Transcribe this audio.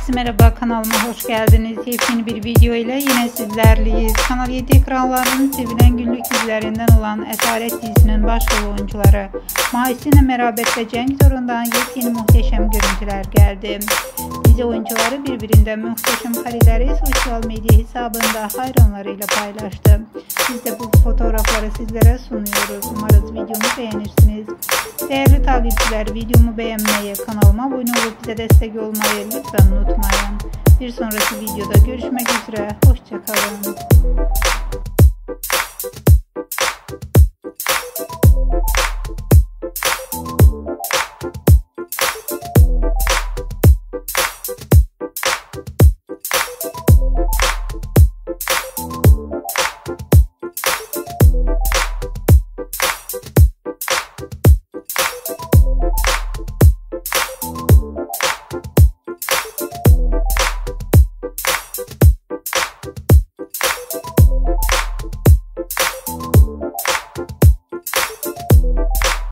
Herkese merhaba, kanalıma hoş geldiniz. Yepyeni bir video ile yine sizlerleyiz. Kanal 7 ekranlarının sevilen günlük dizilerinden olan Esaret dizisinin başrol oyuncuları Muhteşem Merabet ve Cenk Zorun'dan yepyeni muhteşem görüntüler geldi. Dizi oyuncuları birbirinden muhteşem kareleri sosyal medya hesabında hayranlarıyla paylaştı. Biz de bu fotoğrafları sizlere sunuyoruz. Umarız videomu beğenirsiniz. Değerli takipçiler, videomu beğenmeyi, kanalıma abone olup bize destek olmayı lütfen unutmayın. Bir sonraki videoda görüşmek üzere. Hoşça kalın.